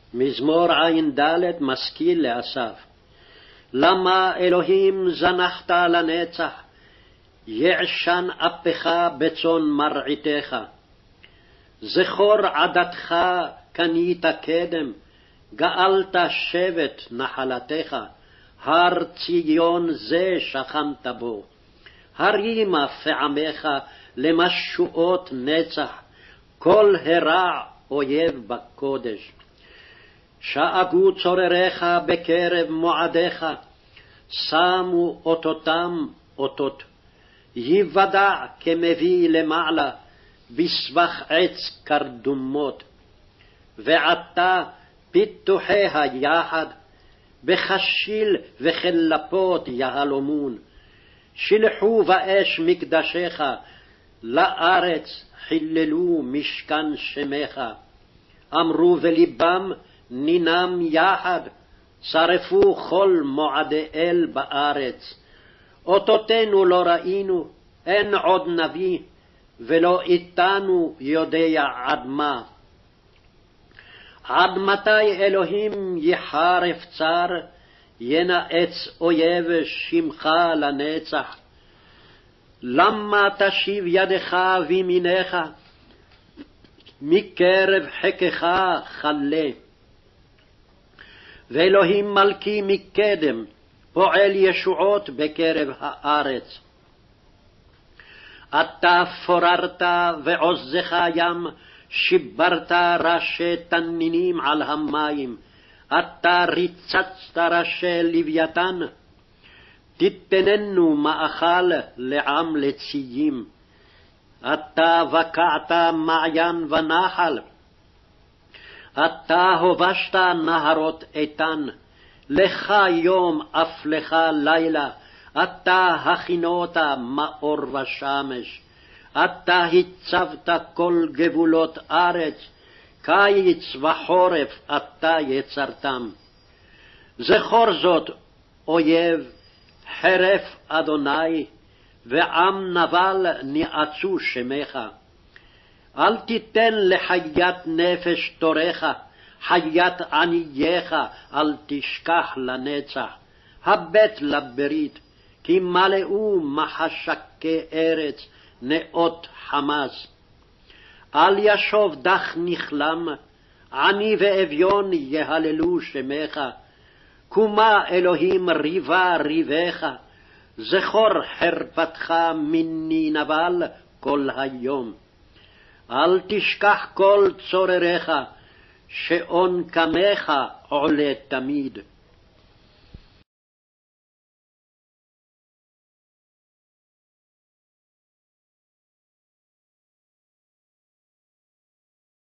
מזמור ע"ד משכיל לאסף. למה אלוהים זנחת לנצח, יעשן אפך בצאן מרעיתך. זכור עדתך קנית קדם, גאלת שבט נחלתך, הר ציון זה שכנת בו. הרימה פעמך למשועות נצח, כל הרע אויב בקודש. שאגו צורריך בקרב מועדיך, שמו אותותם אותות. יוודע כמביא למעלה, בסבך עץ קרדומות. ועתה פיתוחיה יחד, בחשיל וכלפות יהלומון. שלחו באש מקדשך, לארץ חיללו משכן שמך. אמרו בלבם נינם יחד, שרפו כל מועדי אל בארץ. אותותינו לא ראינו, אין עוד נביא, ולא איתנו יודע עד מה. עד מתי אלוהים יחרף צר, ינאץ אויב שמך לנצח? למה תשיב ידך וימינך, מקרב חיקך חלה? ואלוהים מלכי מקדם, פועל ישועות בקרב הארץ. אתה פוררת ועוזך ים, שיברת ראשי תנינים על המים. אתה ריצצת ראשי לוויתן, תתננו מאכל לעם לציים. אתה בקעת מעיין ונחל, אתה הובשת נהרות איתן. לך יום אף לך לילה, אתה הכינות מאור ושמש. אתה הצבת כל גבולות ארץ, קיץ וחורף אתה יצרתם. זכור זאת אויב, חרף אדוני, ועם נבל ניאצו שמך. אל תיתן לחיית נפש תורך, חיית ענייך אל תשכח לנצח. הבט לברית, כי מלאו מחשקי ארץ, נאות חמס. אל ישוב דח נכלם, עני ואביון יהללו שמך. קומה אלוהים ריבה ריבך, זכור חרפתך מני נבל כל היום. אל תשכח כל צורריך, שעון קמך עולה תמיד.